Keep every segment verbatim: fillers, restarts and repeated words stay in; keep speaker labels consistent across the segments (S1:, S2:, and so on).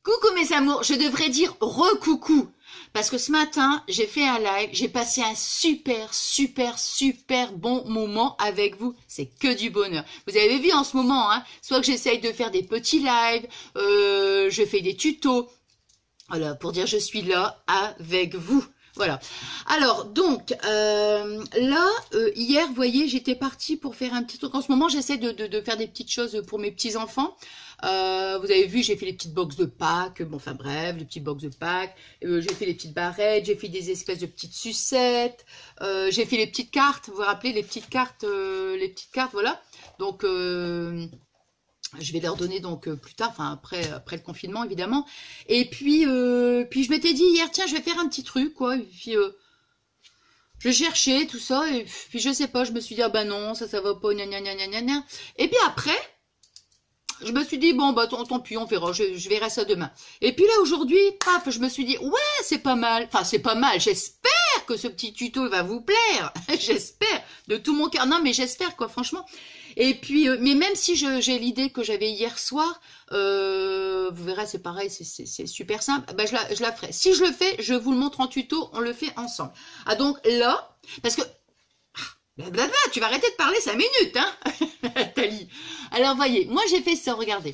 S1: Coucou mes amours, je devrais dire re-coucou. Parce que ce matin, j'ai fait un live, j'ai passé un super, super, super bon moment avec vous. C'est que du bonheur. Vous avez vu en ce moment, hein, soit que j'essaye de faire des petits lives, euh, je fais des tutos. Voilà, pour dire je suis là avec vous. Voilà. Alors, donc, euh, là, euh, hier, vous voyez, j'étais partie pour faire un petit truc. En ce moment, j'essaie de, de, de faire des petites choses pour mes petits-enfants. Euh, vous avez vu, j'ai fait les petites box de Pâques. Bon, enfin bref, les petites box de Pâques. Euh, j'ai fait les petites barrettes. J'ai fait des espèces de petites sucettes. Euh, j'ai fait les petites cartes. Vous vous rappelez, les petites cartes, euh, les petites cartes, voilà. Donc... Euh, je vais leur donner donc euh, plus tard, enfin après après le confinement évidemment. Et puis euh, puis je m'étais dit hier tiens je vais faire un petit truc quoi. Et puis euh, je cherchais tout ça et puis je sais pas, je me suis dit ah bah non ça ça va pas gna gna gna gna gna. Et puis après je me suis dit bon bah tant, tant pis on verra, je, je verrai ça demain. Et puis là aujourd'hui paf je me suis dit ouais c'est pas mal, enfin c'est pas mal, j'espère que ce petit tuto va vous plaire, j'espère de tout mon cœur, non mais j'espère quoi franchement. Et puis, euh, mais même si j'ai l'idée que j'avais hier soir, euh, vous verrez, c'est pareil, c'est super simple, ben je, la, je la ferai. Si je le fais, je vous le montre en tuto, on le fait ensemble. Ah donc là, parce que, blablabla, tu vas arrêter de parler cinq minutes, hein, Thalie. Alors voyez, moi j'ai fait ça, regardez.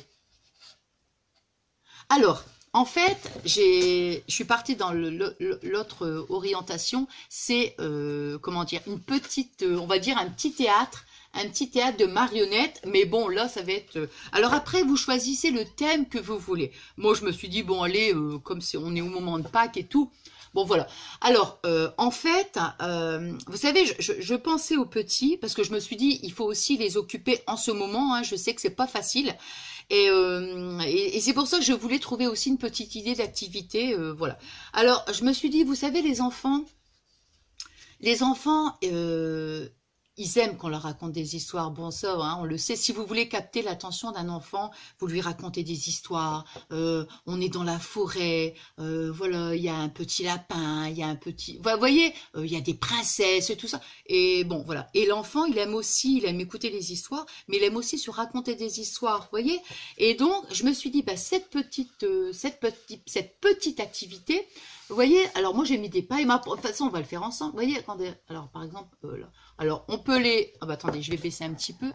S1: Alors, en fait, j'ai, je suis partie dans l'autre orientation, c'est, euh, comment dire, une petite, on va dire un petit théâtre, un petit théâtre de marionnettes, mais bon, là, ça va être... Alors après, vous choisissez le thème que vous voulez. Moi, je me suis dit, bon, allez, euh, comme c'est, on est au moment de Pâques et tout. Bon, voilà. Alors, euh, en fait, euh, vous savez, je, je, je pensais aux petits, parce que je me suis dit, il faut aussi les occuper en ce moment. Hein, je sais que c'est pas facile. Et, euh, et, et c'est pour ça que je voulais trouver aussi une petite idée d'activité. Euh, voilà. Alors, je me suis dit, vous savez, les enfants... Les enfants... Euh, ils aiment qu'on leur raconte des histoires. Bon, ça, hein, on le sait. Si vous voulez capter l'attention d'un enfant, vous lui racontez des histoires. Euh, on est dans la forêt. Euh, voilà, il y a un petit lapin, il y a un petit... Vous voyez, euh, il y a des princesses et tout ça. Et bon, voilà. Et l'enfant, il aime aussi, il aime écouter les histoires, mais il aime aussi se raconter des histoires. Vous voyez. Et donc, je me suis dit, bah, cette petite, euh, cette petite, cette petite activité... Vous voyez, alors moi j'ai mis des pailles, de toute façon on va le faire ensemble. Vous voyez, attendez, alors par exemple, euh, là. Alors on peut les... Ah bah attendez, je vais baisser un petit peu.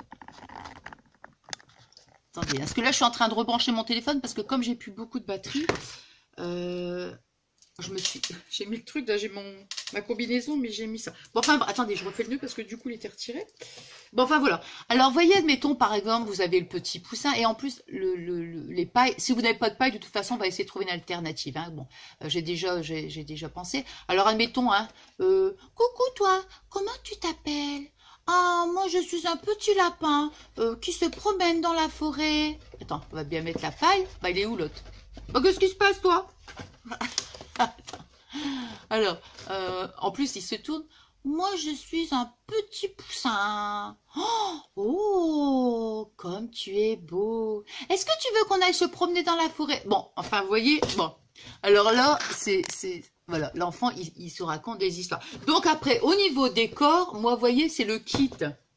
S1: Attendez, parce que là je suis en train de rebrancher mon téléphone parce que comme j'ai plus beaucoup de batterie, euh, je me suis... J'ai mis le truc, là j'ai mon ma combinaison, mais j'ai mis ça. Bon enfin, attendez, je refais le nœud parce que du coup il était retiré. Bon enfin voilà. Alors voyez, admettons par exemple, vous avez le petit poussin et en plus le, le, le, les pailles, si vous n'avez pas de paille, de toute façon on va essayer de trouver une alternative. Hein. Bon, euh, j'ai déjà j'ai déjà pensé. Alors admettons, hein, euh, coucou toi, comment tu t'appelles? Ah, moi je suis un petit lapin euh, qui se promène dans la forêt. Attends, on va bien mettre la paille. Bah il est où l'autre? Bah qu'est-ce qui se passe toi? Alors, euh, en plus il se tourne. Moi, je suis un petit poussin. Oh, oh, comme tu es beau. Est-ce que tu veux qu'on aille se promener dans la forêt? Bon, enfin, vous voyez, bon. Alors là, c'est... Voilà, l'enfant, il, il se raconte des histoires. Donc après, au niveau décor, moi, vous voyez, c'est le kit.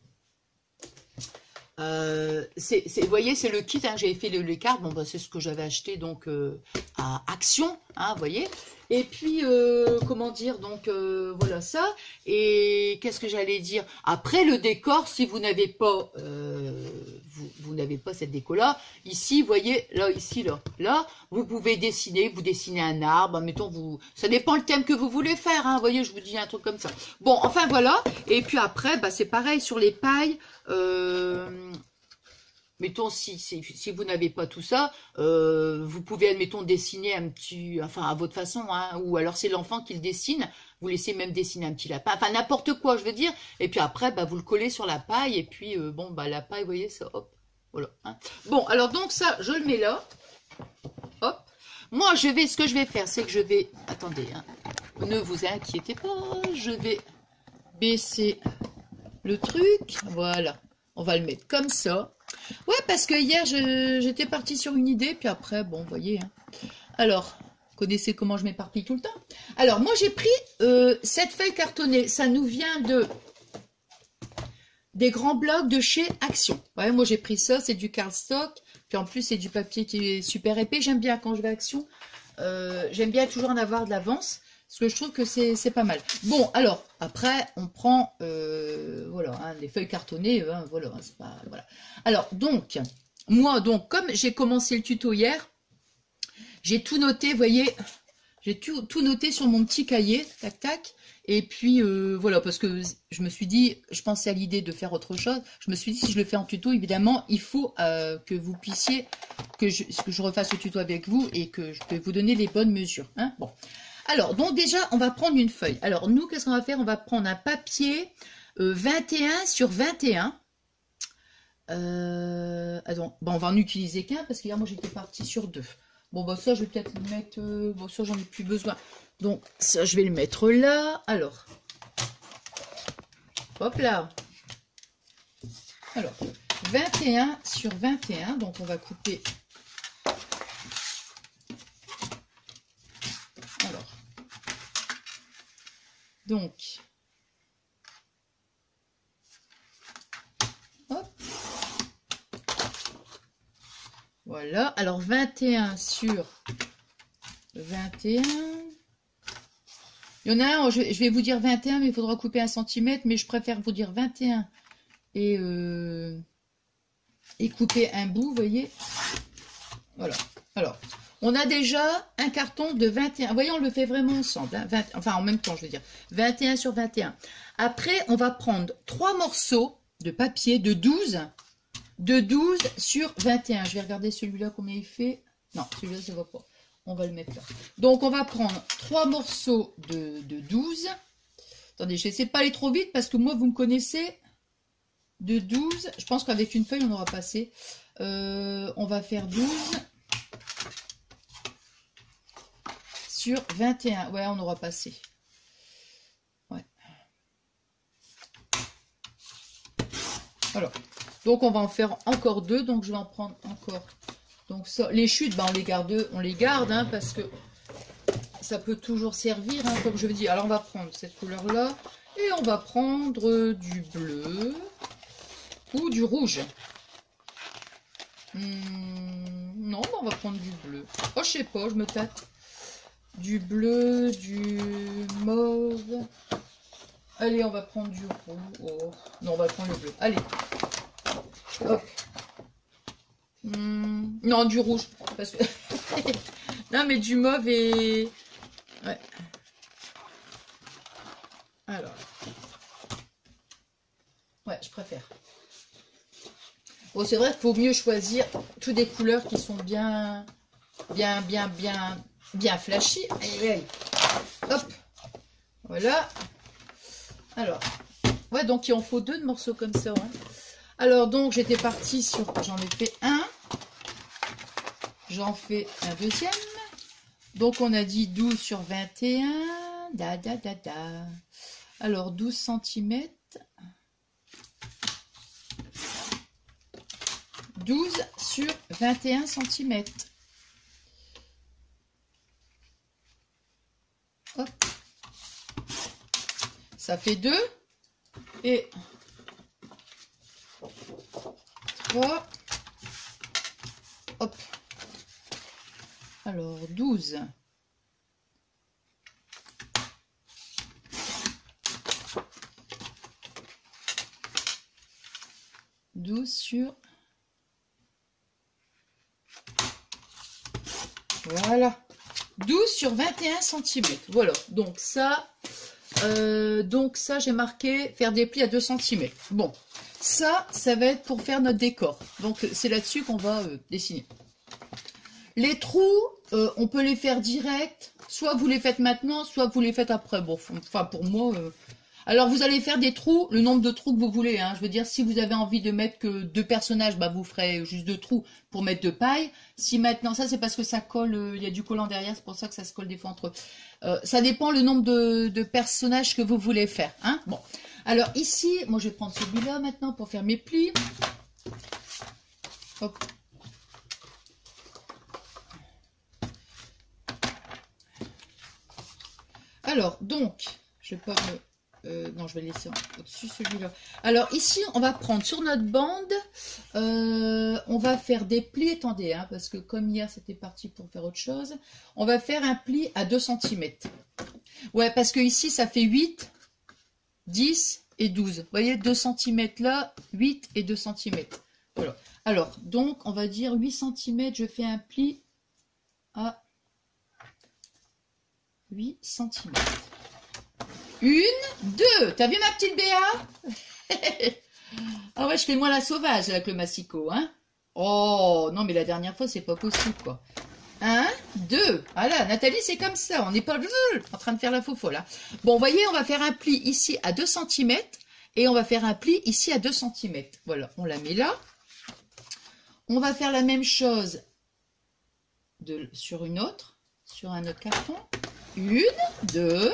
S1: Euh, c'est, vous voyez, c'est le kit, hein, j'avais fait le, les cartes, bon, bah, c'est ce que j'avais acheté donc euh, à Action, hein, vous voyez. Et puis, euh, comment dire, donc euh, voilà ça. Et qu'est-ce que j'allais dire? Après, le décor, si vous n'avez pas, euh, vous, vous n'avez pas cette déco-là, ici, vous voyez, là, ici, là, là, vous pouvez dessiner, vous dessinez un arbre, mettons, vous, ça dépend le thème que vous voulez faire, hein, vous voyez, je vous dis un truc comme ça. Bon, enfin, voilà. Et puis après, bah, c'est pareil sur les pailles. Euh, mettons, si, si, si vous n'avez pas tout ça, euh, vous pouvez, admettons, dessiner un petit... Enfin, à votre façon, hein, ou alors c'est l'enfant qui le dessine. Vous laissez même dessiner un petit lapin. Enfin, n'importe quoi, je veux dire. Et puis après, bah, vous le collez sur la paille. Et puis, euh, bon, bah, la paille, vous voyez, ça, hop. Voilà. Hein. Bon, alors donc ça, je le mets là. Hop. Moi, je vais... Ce que je vais faire, c'est que je vais... Attendez, hein, ne vous inquiétez pas. Je vais baisser le truc. Voilà. On va le mettre comme ça. Ouais, parce que hier, j'étais partie sur une idée, puis après, bon, vous voyez. Hein. Alors, vous connaissez comment je m'éparpille tout le temps. Alors, moi, j'ai pris euh, cette feuille cartonnée. Ça nous vient de des grands blocs de chez Action. Ouais, moi, j'ai pris ça, c'est du cardstock. Puis en plus, c'est du papier qui est super épais. J'aime bien quand je vais à Action. Euh, J'aime bien toujours en avoir de l'avance. Parce que je trouve que c'est pas mal. Bon, alors, après, on prend, euh, voilà, hein, des feuilles cartonnées. Hein, voilà, c'est pas, voilà. Alors, donc, moi, donc, comme j'ai commencé le tuto hier, j'ai tout noté, vous voyez, j'ai tout, tout noté sur mon petit cahier, tac, tac. Et puis, euh, voilà, parce que je me suis dit, je pensais à l'idée de faire autre chose. Je me suis dit, si je le fais en tuto, évidemment, il faut euh, que vous puissiez, que je, que je refasse le tuto avec vous et que je peux vous donner les bonnes mesures. Hein, bon. Alors, donc déjà, on va prendre une feuille. Alors, nous, qu'est-ce qu'on va faire? On va prendre un papier euh, vingt et un sur vingt et un. Euh, attends, bon, on va en utiliser qu'un parce qu'hier, moi, j'étais partie sur deux. Bon, bah ça, je vais peut-être le mettre... Euh, bon, ça, j'en ai plus besoin. Donc, ça, je vais le mettre là. Alors, hop là. Alors, vingt et un sur vingt et un. Donc, on va couper... Alors, donc, hop, voilà. Alors, vingt et un sur vingt et un. Il y en a un, je vais vous dire vingt et un, mais il faudra couper un centimètre, mais je préfère vous dire vingt et un et, euh, et couper un bout, vous voyez. Voilà. Alors, on a déjà un carton de vingt et un. Vous voyez, on le fait vraiment ensemble. Hein, vingt, enfin, en même temps, je veux dire. vingt et un sur vingt et un. Après, on va prendre trois morceaux de papier de douze. De douze sur vingt et un. Je vais regarder celui-là, combien il fait. Non, celui-là, ça ne va pas. On va le mettre là. Donc, on va prendre trois morceaux de, de douze. Attendez, je n'essaie de pas aller trop vite parce que moi, vous me connaissez. De douze. Je pense qu'avec une feuille, on aura passé. Euh, on va faire douze. Sur vingt et un. Ouais, on aura passé. Ouais. Alors, donc on va en faire encore deux. Donc je vais en prendre encore. Donc ça, les chutes, bah, on les garde, on les garde, hein, parce que ça peut toujours servir, hein, comme je vous dis. Alors on va prendre cette couleur-là et on va prendre du bleu ou du rouge. Hum, non, on va prendre du bleu. Oh, je sais pas, je me tâte. Du bleu, du mauve. Allez, on va prendre du rouge. Oh. Non, on va prendre le bleu. Allez. Hop. Hum, non, du rouge. Parce que... non, mais du mauve et... Ouais. Alors. Ouais, je préfère. Bon, c'est vrai qu'il faut mieux choisir toutes des couleurs qui sont bien... Bien, bien, bien... Bien flashy. Allez, allez. Hop. Voilà. Alors. Ouais, donc il en faut deux de morceaux comme ça. Hein. Alors, donc, j'étais partie sur... J'en ai fait un. J'en fais un deuxième. Donc, on a dit douze sur vingt et un. Da, da, da, da. Alors, douze centimètres. douze sur vingt et un centimètres. Hop. Ça fait deux et trois. Hop. Alors douze. douze sur. Voilà. douze sur vingt et un centimètres. Voilà. Donc ça, euh, donc ça j'ai marqué faire des plis à deux centimètres. Bon, ça, ça va être pour faire notre décor. Donc c'est là-dessus qu'on va euh, dessiner. Les trous, euh, on peut les faire direct. Soit vous les faites maintenant, soit vous les faites après. Bon, enfin pour moi... Euh... Alors vous allez faire des trous, le nombre de trous que vous voulez. Hein. Je veux dire, si vous avez envie de mettre que deux personnages, bah vous ferez juste deux trous pour mettre de paille. Si maintenant, ça c'est parce que ça colle, euh, il y a du collant derrière, c'est pour ça que ça se colle des fois entre eux. Euh, ça dépend le nombre de, de personnages que vous voulez faire. Hein. Bon, alors ici, moi je vais prendre celui-là maintenant pour faire mes plis. Hop. Alors, donc, je vais pas me... Euh, non, je vais laisser au-dessus celui-là. Alors ici, on va prendre sur notre bande, euh, on va faire des plis. Attendez, hein, parce que comme hier, c'était parti pour faire autre chose. On va faire un pli à deux centimètres. Ouais, parce que ici, ça fait huit, dix et douze. Vous voyez, deux centimètres là, huit et deux centimètres. Voilà. Alors, donc, on va dire huit centimètres, je fais un pli à huit centimètres. Une, deux. T'as vu ma petite Béa? Ah ouais, je fais moins la sauvage avec le massicot, hein. Oh, non, mais la dernière fois, c'est pas possible, quoi. Un, deux. Voilà, Nathalie, c'est comme ça. On n'est pas en train de faire la faux folle, là. Bon, vous voyez, on va faire un pli ici à deux centimètres et on va faire un pli ici à deux centimètres. Voilà, on la met là. On va faire la même chose de, sur une autre, sur un autre carton. Une, deux.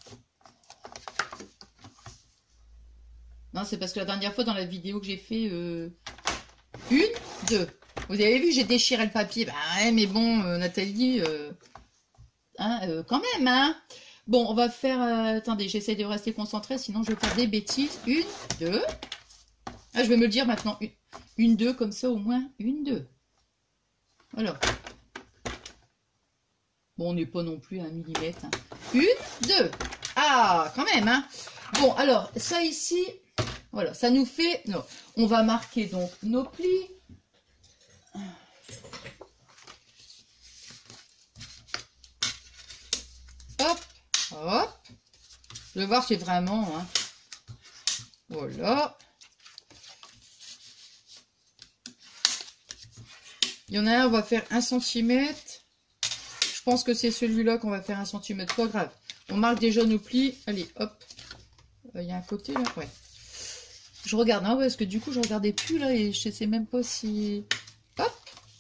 S1: Non, c'est parce que la dernière fois, dans la vidéo que j'ai fait, euh, une, deux. Vous avez vu, j'ai déchiré le papier. Bah ouais, mais bon, euh, Nathalie, euh, hein, euh, quand même, hein. Bon, on va faire... Euh, attendez, j'essaie de rester concentrée, sinon je vais faire des bêtises. Une, deux. Ah, je vais me le dire maintenant. Une, une deux, comme ça, au moins. Une, deux. Voilà. Bon, on n'est pas non plus à un millimètre. Hein. Une, deux. Ah, quand même, hein. Bon, alors, ça ici... Voilà, ça nous fait... Non, on va marquer donc nos plis. Hop, hop. Je vais voir, c'est vraiment... Hein. Voilà. Il y en a un, on va faire un centimètre. Je pense que c'est celui-là qu'on va faire un centimètre. Pas grave. On marque déjà nos plis. Allez, hop. Il y a un côté là, ouais. Je regarde, hein, parce que du coup, je regardais plus là et je sais même pas si... Hop.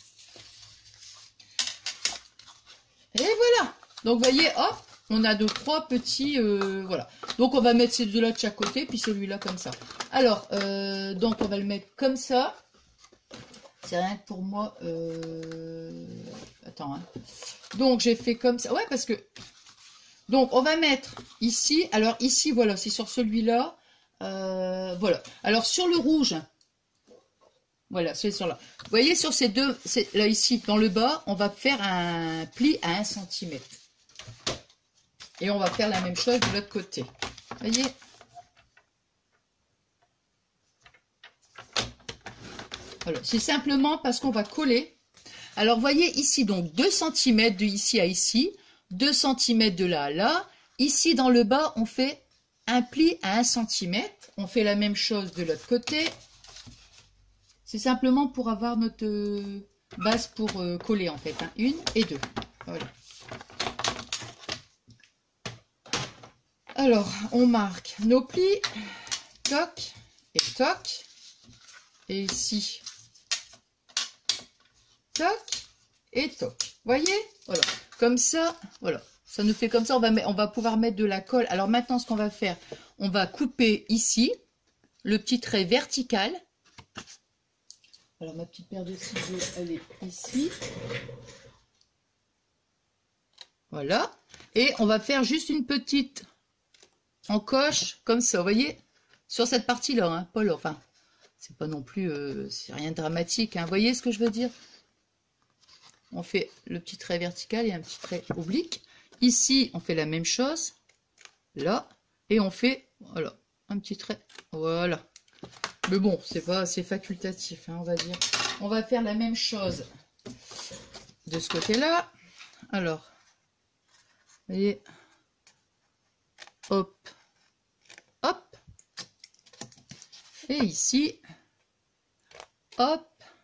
S1: Et voilà. Donc, vous voyez, hop, on a deux, trois petits... Euh, voilà. Donc, on va mettre ces deux-là de chaque côté, puis celui-là comme ça. Alors, euh, donc, on va le mettre comme ça. C'est rien que pour moi. Euh... Attends, hein. Donc, j'ai fait comme ça. Ouais, parce que... Donc, on va mettre ici. Alors, ici, voilà, c'est sur celui-là. Euh, voilà. Alors, sur le rouge, voilà, c'est sur là. Vous voyez, sur ces deux, là, ici, dans le bas, on va faire un pli à un centimètre. Et on va faire la même chose de l'autre côté. Vous voyez? Voilà. C'est simplement parce qu'on va coller. Alors, vous voyez ici, donc, deux centimètres de ici à ici. deux centimètres de là à là. Ici, dans le bas, on fait un pli à un centimètre. On fait la même chose de l'autre côté. C'est simplement pour avoir notre base pour euh, coller, en fait. Hein. Une et deux. Voilà. Alors, on marque nos plis. Toc et toc. Et ici, toc et toc. Voyez? Voilà. Comme ça, voilà. Ça nous fait comme ça, on va, on va pouvoir mettre de la colle. Alors maintenant, ce qu'on va faire, on va couper ici, le petit trait vertical. Alors ma petite paire de ciseaux, elle est ici. Voilà. Et on va faire juste une petite encoche, comme ça, vous voyez, sur cette partie-là, hein, pas là, enfin, c'est pas non plus, euh, c'est rien de dramatique, hein. Vous voyez ce que je veux dire? On fait le petit trait vertical et un petit trait oblique. Ici, on fait la même chose, là, et on fait, voilà, un petit trait, voilà. Mais bon, c'est pas, c'est facultatif, hein, on va dire. On va faire la même chose de ce côté-là. Alors, vous voyez, hop, hop, et ici, hop,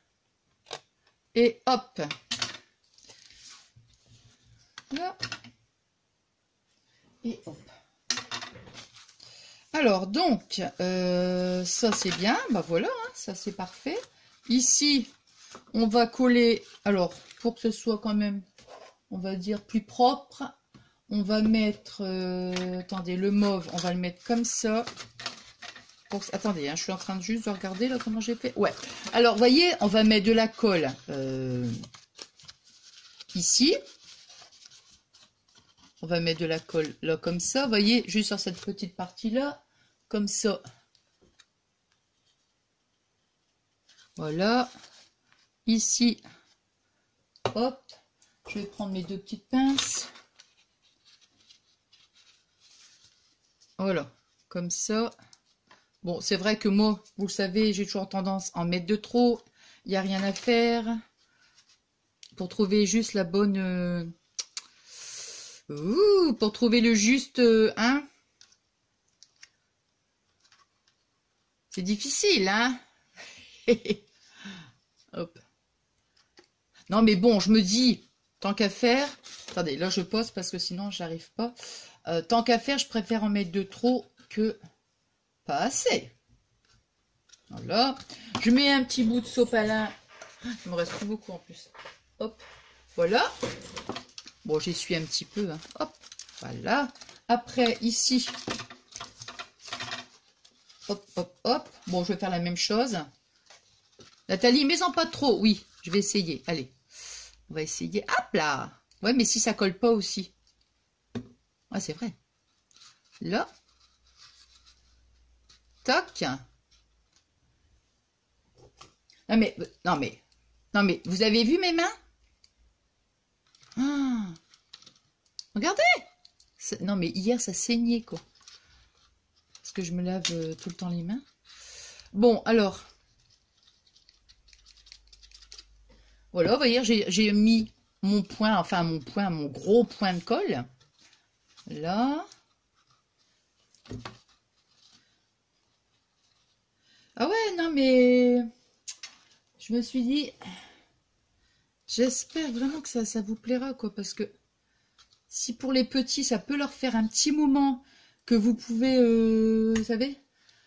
S1: et hop. Là. Et hop. Alors, donc, euh, ça c'est bien. Bah voilà, hein, ça c'est parfait. Ici, on va coller. Alors, pour que ce soit quand même, on va dire, plus propre, on va mettre, euh, attendez, le mauve, on va le mettre comme ça. Pour, attendez, hein, je suis en train de juste de regarder là comment j'ai fait. Ouais. Alors, vous voyez, on va mettre de la colle euh, ici. on va mettre de la colle là comme ça, vous voyez, juste sur cette petite partie là, comme ça. Voilà, ici, hop, je vais prendre mes deux petites pinces. Voilà, comme ça. Bon, c'est vrai que moi, vous le savez, j'ai toujours tendance à en mettre de trop. Il n'y a rien à faire. Pour trouver juste la bonne... Euh... Ouh, pour trouver le juste... Euh, hein, c'est difficile, hein. Hop. Non, mais bon, je me dis, tant qu'à faire... Attendez, là, je pose parce que sinon, j'arrive pas. Euh, tant qu'à faire, je préfère en mettre de trop que pas assez. Voilà. Je mets un petit bout de sopalin. Il me reste plus beaucoup en plus. Hop. Voilà. Bon, j'essuie un petit peu. Hein. Hop. Voilà. Après, ici. Hop, hop, hop. Bon, je vais faire la même chose. Nathalie, mets-en pas trop. Oui, je vais essayer. Allez. On va essayer. Hop là. Ouais, mais si ça colle pas aussi. Ah, c'est vrai. Là. Tac. Non mais, non mais, non mais, vous avez vu mes mains? Ah, regardez. Non mais hier ça saignait quoi. Parce que je me lave euh, tout le temps les mains. Bon alors. Voilà, vous voyez, j'ai mis mon point, enfin mon point, mon gros point de colle. Là. Ah ouais, non mais... Je me suis dit... J'espère vraiment que ça, ça vous plaira, quoi. Parce que si pour les petits, ça peut leur faire un petit moment que vous pouvez... Euh, vous savez,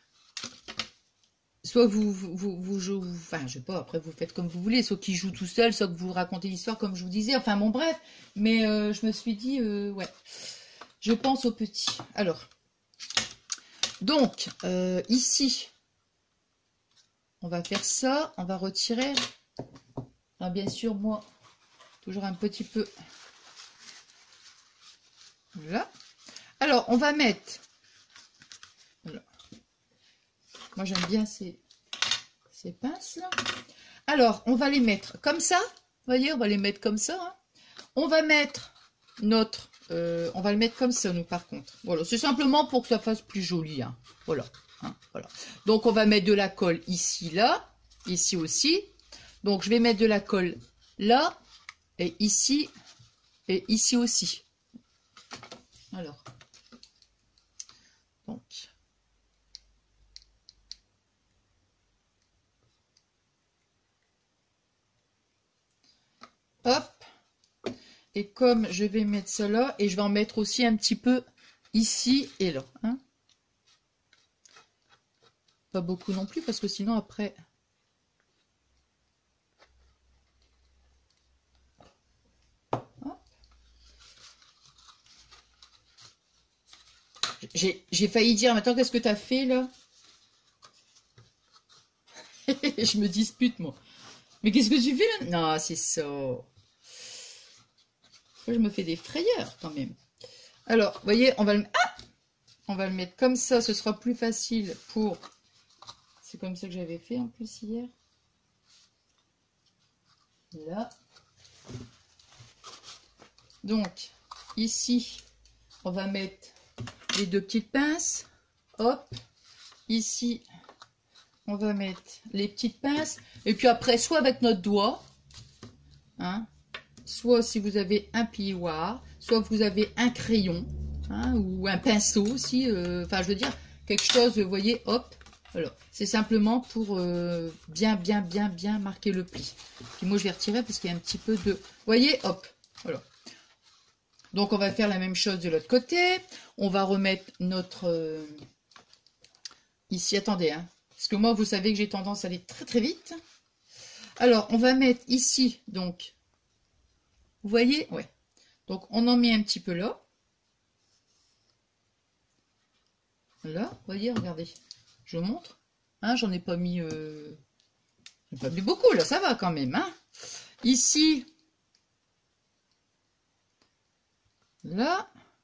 S1: soit vous, vous, vous, vous jouez... Enfin, je sais pas, après vous faites comme vous voulez. Soit qu'ils jouent tout seuls, soit que vous racontez l'histoire comme je vous disais. Enfin, bon, bref. Mais euh, je me suis dit... Euh, ouais. Je pense aux petits. Alors. Donc, euh, ici... On va faire ça, on va retirer. Alors bien sûr, moi, toujours un petit peu. Voilà. Alors, on va mettre. Voilà. Moi, j'aime bien ces, ces pinces-là. Alors, on va les mettre comme ça. Vous voyez, on va les mettre comme ça. Hein. On va mettre notre... Euh, on va le mettre comme ça, nous, par contre. Voilà, c'est simplement pour que ça fasse plus joli. Hein. Voilà. Hein, voilà. Donc on va mettre de la colle ici, là, ici aussi. Donc je vais mettre de la colle là, et ici, et ici aussi. Alors. Donc. Hop. Et comme je vais mettre cela, et je vais en mettre aussi un petit peu ici et là. Hein. Pas beaucoup non plus, parce que sinon après... J'ai failli dire, maintenant qu'est-ce que tu as fait là? Je me dispute moi. Mais qu'est-ce que tu fais là? Non, c'est ça. Je me fais des frayeurs quand même. Alors, vous voyez, on va le... Ah, on va le mettre comme ça, ce sera plus facile pour... C'est comme ça que j'avais fait en plus hier. Là. Donc, ici, on va mettre les deux petites pinces. Hop. Ici, on va mettre les petites pinces. Et puis après, soit avec notre doigt, hein, soit si vous avez un plioir, soit vous avez un crayon, hein, ou un pinceau aussi. Euh, enfin, je veux dire, quelque chose, vous voyez, hop. Alors, c'est simplement pour euh, bien, bien, bien, bien marquer le pli. Puis moi, je vais retirer parce qu'il y a un petit peu de... Vous voyez, hop, voilà. Donc, on va faire la même chose de l'autre côté. On va remettre notre... Euh, ici, attendez, hein. Parce que moi, vous savez que j'ai tendance à aller très, très vite. Alors, on va mettre ici, donc... Vous voyez? Ouais. Donc, on en met un petit peu là. Là, vous voyez, regardez. Je vous montre. Hein, j'en ai pas mis... Euh... J'en ai pas mis beaucoup, là, ça va quand même. Hein. Ici. Là.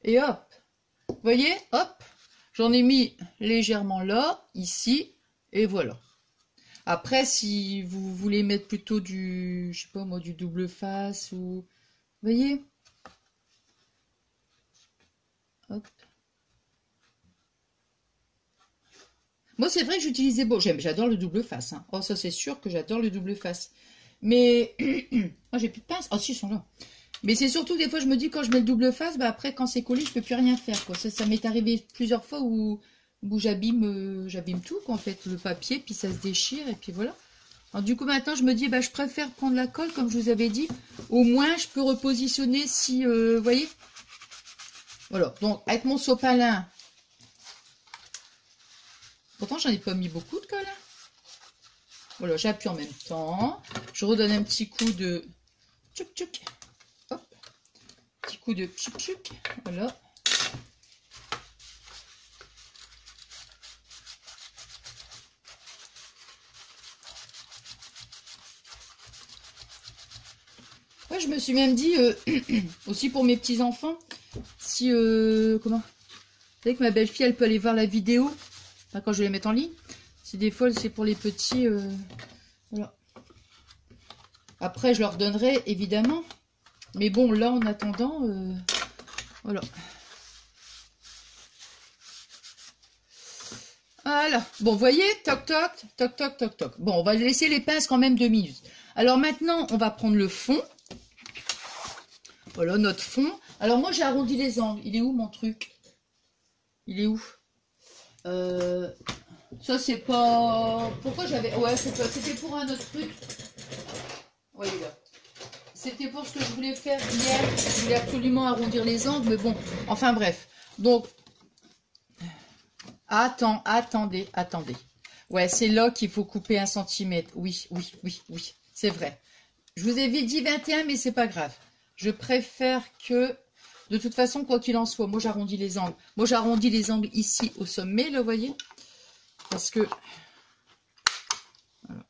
S1: Et hop, vous voyez, hop, j'en ai mis légèrement là, ici, et voilà. Après, si vous voulez mettre plutôt du, je sais pas moi, du double face ou, vous voyez, hop. Moi, c'est vrai que j'utilisais, bon, j'aime, j'adore le double face. Hein. Oh, ça, c'est sûr que j'adore le double face. Mais, moi, j'ai plus de pince. Oh, si, ils sont là. Mais c'est surtout que des fois, je me dis, quand je mets le double face, bah, après, quand c'est collé, je peux plus rien faire, quoi. Ça, ça m'est arrivé plusieurs fois où, où j'abîme, euh, j'abîme tout, quoi, en fait, le papier, puis ça se déchire, et puis voilà. Alors, du coup, maintenant, je me dis, bah, je préfère prendre la colle, comme je vous avais dit. Au moins, je peux repositionner si, euh, vous voyez. Voilà. Donc, avec mon sopalin. Pourtant, j'en ai pas mis beaucoup de colle. Hein. Voilà, j'appuie en même temps. Je redonne un petit coup de tchouk tchouk. Hop. Petit coup de tchouk tchouk. Voilà. Ouais, je me suis même dit, euh, aussi pour mes petits-enfants, si, euh, comment, vous savez que ma belle-fille, elle peut aller voir la vidéo, enfin, quand je vais les mettre en ligne. Si des fois, c'est pour les petits, euh, voilà. Après, je leur donnerai, évidemment. Mais bon, là, en attendant, euh, voilà. Voilà. Bon, vous voyez, toc, toc, toc, toc, toc, toc. Bon, on va laisser les pinces quand même deux minutes. Alors maintenant, on va prendre le fond. Voilà, notre fond. Alors moi, j'ai arrondi les angles. Il est où, mon truc? Il est où? Euh... Ça, c'est pas... Pourquoi j'avais... Ouais, c'était pour un autre truc. Ouais, là. C'était pour ce que je voulais faire hier. Je voulais absolument arrondir les angles, mais bon. Enfin, bref. Donc, attends, attendez, attendez. Ouais, c'est là qu'il faut couper un centimètre. Oui, oui, oui, oui. C'est vrai. Je vous ai dit vingt et un, mais c'est pas grave. Je préfère que... De toute façon, quoi qu'il en soit, moi, j'arrondis les angles. Moi, j'arrondis les angles ici, au sommet, là, vous voyez. Parce que... Voilà.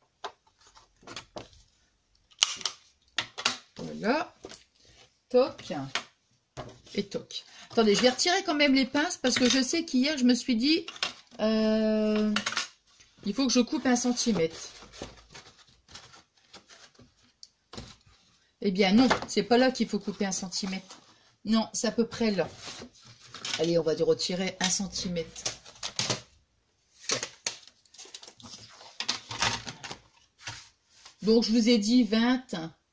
S1: Voilà. Toc. Et toc. Attendez, je vais retirer quand même les pinces parce que je sais qu'hier, je me suis dit... Euh, il faut que je coupe un centimètre. Eh bien, non. C'est pas là qu'il faut couper un centimètre. Non, c'est à peu près là. Allez, on va retirer un centimètre. Donc, je vous ai dit vingt.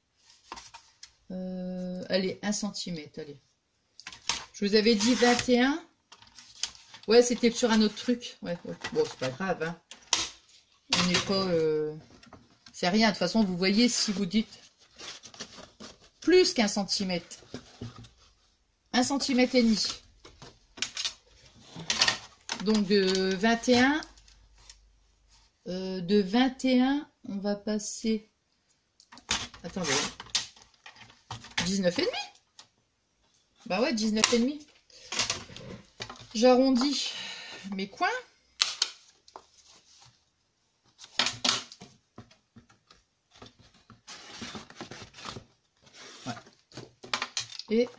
S1: Euh, allez, un centimètre, allez. Je vous avais dit vingt et un. Ouais, c'était sur un autre truc. Ouais, ouais. Bon, c'est pas grave. Hein. On n'est pas... Euh... C'est rien. De toute façon, vous voyez, si vous dites plus qu'un centimètre. Un centimètre et demi. Donc, de vingt et un... Euh, de vingt et un, on va passer... Attendez. dix-neuf et demi. Bah ouais, dix-neuf et demi. J'arrondis mes coins. Ouais. Et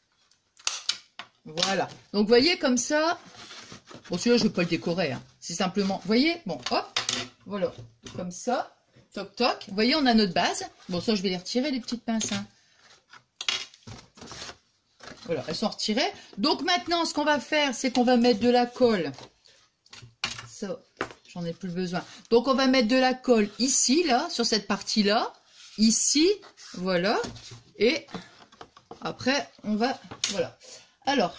S1: voilà. Donc, vous voyez, comme ça... Bon, celui-là, je ne vais pas le décorer. Hein. C'est simplement... Vous voyez? Bon, hop. Voilà. Comme ça. Toc, toc. Vous voyez, on a notre base. Bon, ça, je vais les retirer, les petites pinces. Hein. Voilà, elles sont retirées. Donc, maintenant, ce qu'on va faire, c'est qu'on va mettre de la colle. Ça, j'en ai plus besoin. Donc, on va mettre de la colle ici, là, sur cette partie-là. Ici, voilà. Et après, on va... Voilà. Alors...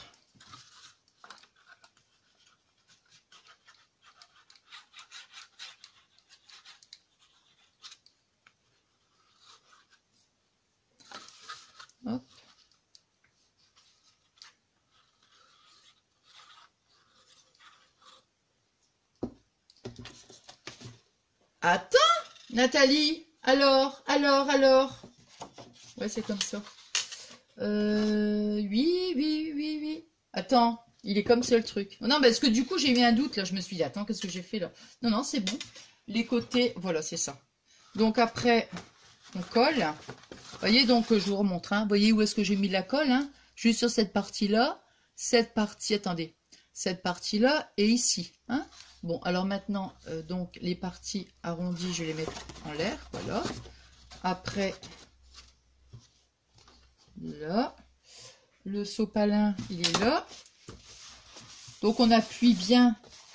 S1: Hop. Attends, Nathalie. Alors, alors, alors. Ouais, c'est comme ça. Euh, oui, oui, oui, oui. Attends, il est comme ça le truc. Non, parce que du coup, j'ai eu un doute là. Je me suis dit, attends, qu'est-ce que j'ai fait là? Non, non, c'est bon. Les côtés, voilà, c'est ça. Donc après, on colle. Vous voyez, donc je vous remontre. Hein. Vous voyez où est-ce que j'ai mis la colle, hein? Juste sur cette partie-là. cette partie, attendez, cette partie-là et ici. Hein. Bon, alors maintenant, euh, donc les parties arrondies, je vais les mettre en l'air, voilà. Après, là, le sopalin, il est là. Donc on appuie bien.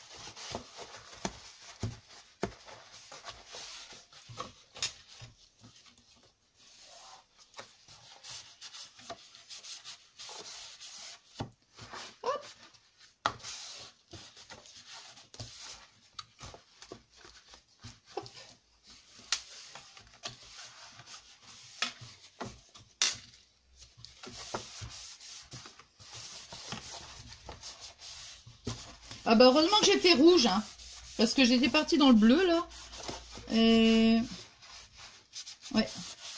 S1: Ah bah heureusement que j'ai fait rouge, hein, parce que j'étais partie dans le bleu, là. Et... ouais.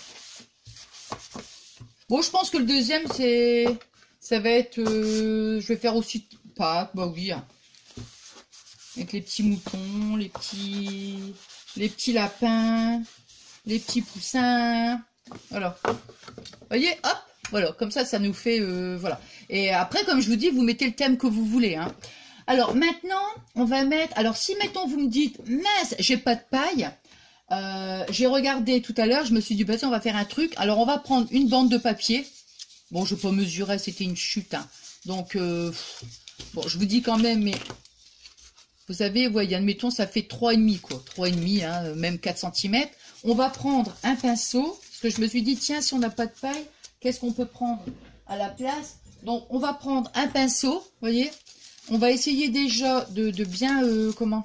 S1: Bon, je pense que le deuxième, c'est... ça va être... Euh... je vais faire aussi Pâques, bah oui. Hein. Avec les petits moutons, les petits... les petits lapins, les petits poussins. Voilà. Vous voyez, hop, voilà, comme ça, ça nous fait... Euh... voilà. Et après, comme je vous dis, vous mettez le thème que vous voulez, hein. Alors maintenant, on va mettre... alors si, mettons, vous me dites, mince, j'ai pas de paille, euh, j'ai regardé tout à l'heure, je me suis dit, bah tiens, on va faire un truc. Alors on va prendre une bande de papier. Bon, je ne vais pas mesurer, c'était une chute. Hein. Donc, euh, bon, je vous dis quand même, mais... vous savez, voyez, admettons, ça fait trois virgule cinq, quoi. trois virgule cinq, hein, même quatre centimètres. On va prendre un pinceau, parce que je me suis dit, tiens, si on n'a pas de paille, qu'est-ce qu'on peut prendre à la place? Donc, on va prendre un pinceau, vous voyez. On va essayer déjà de, de bien, euh, comment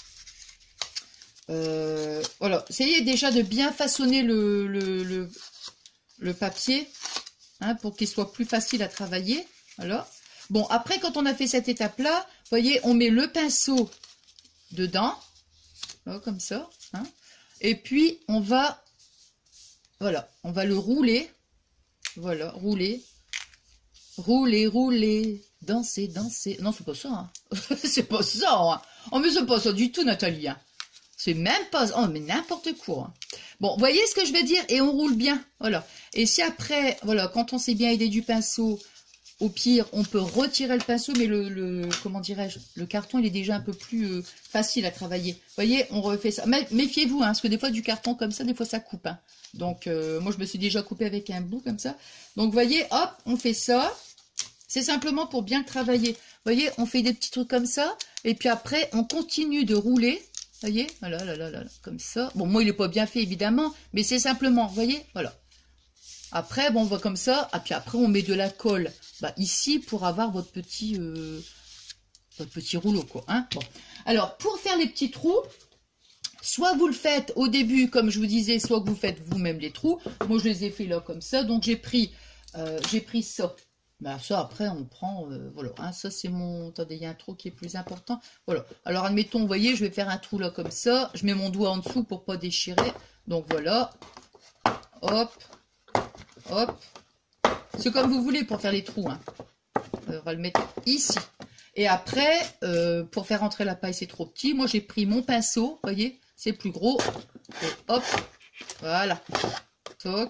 S1: euh, voilà, essayez déjà de bien façonner le, le, le, le papier, hein, pour qu'il soit plus facile à travailler. Voilà. Bon, après, quand on a fait cette étape-là, vous voyez, on met le pinceau dedans, là, comme ça, hein, et puis on va, voilà, on va le rouler, voilà, rouler, rouler, rouler. Danser, danser. Non, c'est pas ça. Hein. C'est pas ça. Hein. Oh, mais c'est pas ça du tout, Nathalie. Hein. C'est même pas... oh, mais n'importe quoi. Hein. Bon, vous voyez ce que je veux dire? Et on roule bien. Voilà. Et si après, voilà, quand on s'est bien aidé du pinceau, au pire, on peut retirer le pinceau, mais le, le comment dirais-je, le carton, il est déjà un peu plus euh, facile à travailler. Vous voyez, on refait ça. Mais méfiez-vous, hein, parce que des fois, du carton comme ça, des fois, ça coupe. Hein. Donc, euh, moi, je me suis déjà coupé avec un bout comme ça. Donc, vous voyez, hop, on fait ça. C'est simplement pour bien travailler. Vous voyez, on fait des petits trucs comme ça. Et puis après, on continue de rouler. Vous voyez, voilà, là, là, là, comme ça. Bon, moi, il n'est pas bien fait, évidemment. Mais c'est simplement, vous voyez, voilà. Après, bon, on voit comme ça. Et puis après, on met de la colle. Bah, ici, pour avoir votre petit, euh, votre petit rouleau, quoi. Hein, bon. Alors, pour faire les petits trous, soit vous le faites au début, comme je vous disais, soit que vous faites vous-même les trous. Moi, je les ai fait là, comme ça. Donc, j'ai pris, euh, j'ai pris ça. Ben ça, après, on prend, euh, voilà, hein, ça c'est mon, attendez, il y a un trou qui est plus important, voilà, alors admettons, vous voyez, je vais faire un trou là comme ça, je mets mon doigt en dessous pour pas déchirer, donc voilà, hop, hop, c'est comme vous voulez pour faire les trous, hein. On va le mettre ici, et après, euh, pour faire entrer la paille, c'est trop petit, moi j'ai pris mon pinceau, vous voyez, c'est plus gros, et hop, voilà, toc,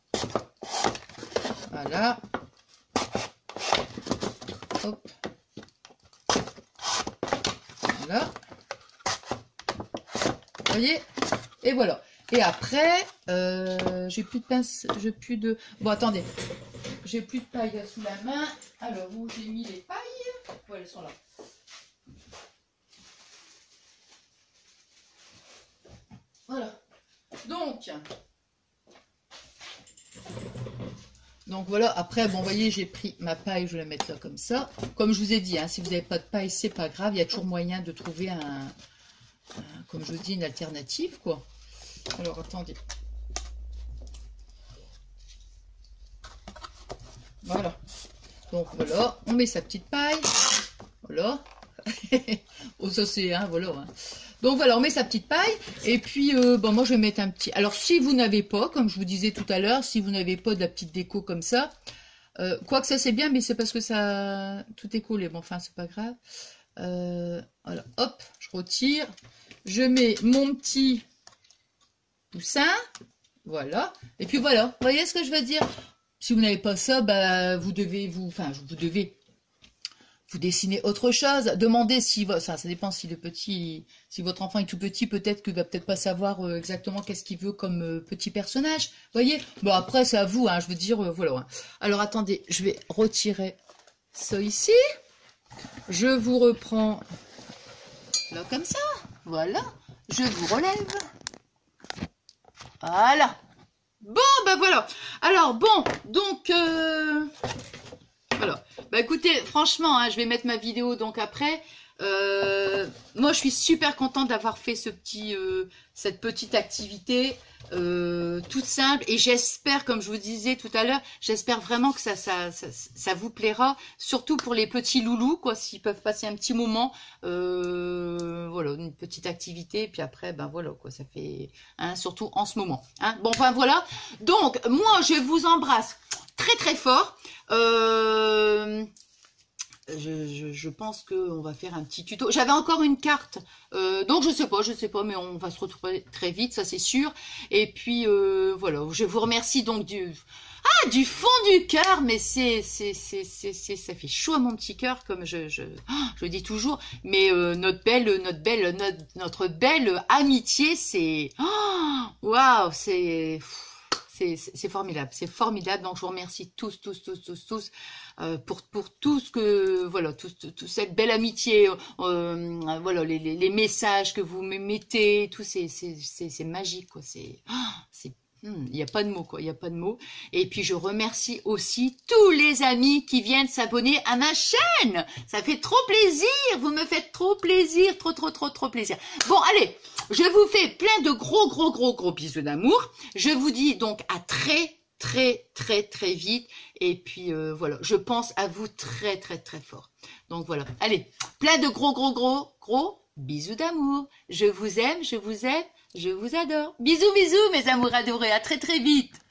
S1: voilà, hop. Voilà. Vous voyez? Et voilà. Et après, euh, j'ai plus de pince, j'ai plus de... bon, attendez. J'ai plus de paille sous la main. Alors, où j'ai mis les pailles? Voilà, elles sont là. Voilà. Donc... Donc voilà, après, bon, vous voyez, j'ai pris ma paille, je vais la mettre là comme ça. Comme je vous ai dit, hein, si vous n'avez pas de paille, c'est pas grave, il y a toujours moyen de trouver un, un, comme je vous dis, une alternative, quoi. Alors, attendez. Voilà. Donc voilà, on met sa petite paille. Voilà. Oh, ça c'est, hein, voilà. Hein. Donc voilà, on met sa petite paille. Et puis, euh, bon, moi je vais mettre un petit... alors, si vous n'avez pas, comme je vous disais tout à l'heure, si vous n'avez pas de la petite déco comme ça, euh, quoique ça c'est bien, mais c'est parce que ça... tout est collé. Bon, enfin, c'est pas grave. Euh, voilà, hop, je retire. Je mets mon petit poussin. Voilà. Et puis voilà, vous voyez ce que je veux dire? Si vous n'avez pas ça, bah, vous devez vous... enfin, vous devez... vous dessinez autre chose. Demandez si, ça, ça dépend si le petit, si votre enfant est tout petit, peut-être qu'il va peut-être pas savoir euh, exactement qu'est-ce qu'il veut comme euh, petit personnage. Voyez. Bon après c'est à vous, hein, je veux dire, euh, voilà. Hein. Alors attendez, je vais retirer ça ici. Je vous reprends là comme ça. Voilà. Je vous relève. Voilà. Bon, ben voilà. Alors, bon, donc, euh, voilà. Bah écoutez, franchement, hein, je vais mettre ma vidéo donc après. Euh, moi, je suis super contente d'avoir fait ce petit, euh, cette petite activité euh, toute simple. Et j'espère, comme je vous disais tout à l'heure, j'espère vraiment que ça, ça, ça, ça vous plaira. Surtout pour les petits loulous, quoi, s'ils peuvent passer un petit moment. Euh, voilà, une petite activité. Puis après, ben voilà, quoi, ça fait, hein, surtout en ce moment. Hein. Bon, enfin voilà. Donc, moi, je vous embrasse très très fort. Euh... Je, je, je pense qu'on va faire un petit tuto. J'avais encore une carte, euh, donc je sais pas, je sais pas, mais on va se retrouver très vite, ça c'est sûr. Et puis euh, voilà, je vous remercie donc du ah du fond du cœur, mais c'est c'est c'est c'est c'est ça fait chaud à mon petit cœur comme je je je le dis toujours. Mais euh, notre belle notre belle notre notre belle amitié, c'est waouh, wow, c'est c'est formidable, c'est formidable. Donc je vous remercie tous, tous, tous, tous, tous euh, pour pour tout ce que voilà, tout, tout, tout cette belle amitié, euh, voilà les, les, les messages que vous me mettez, tout c'est c'est c'est magique quoi. C'est c'est il n'y a pas de mots quoi, il n'y a pas de mots. Et puis je remercie aussi tous les amis qui viennent s'abonner à ma chaîne. Ça fait trop plaisir, vous me faites trop plaisir, trop trop trop trop plaisir. Bon allez, je vous fais plein de gros gros gros gros bisous d'amour. Je vous dis donc à très très très très vite. Et puis euh, voilà, je pense à vous très très très fort. Donc voilà, allez, plein de gros gros gros gros bisous d'amour. Je vous aime, je vous aime. Je vous adore. Bisous, bisous, mes amours adorés. À très, très vite.